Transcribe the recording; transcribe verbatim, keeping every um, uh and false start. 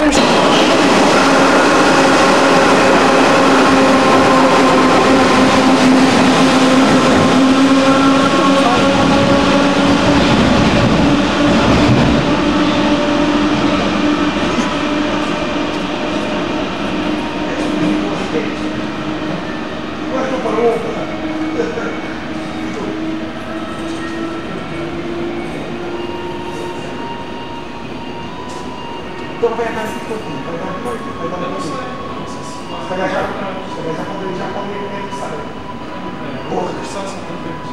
Então vai andar assim um pouquinho, vai dar um pouquinho, vai dar um pouquinho. Você vai já, você vai já quando ele já come ele sabe. Porra, que situação.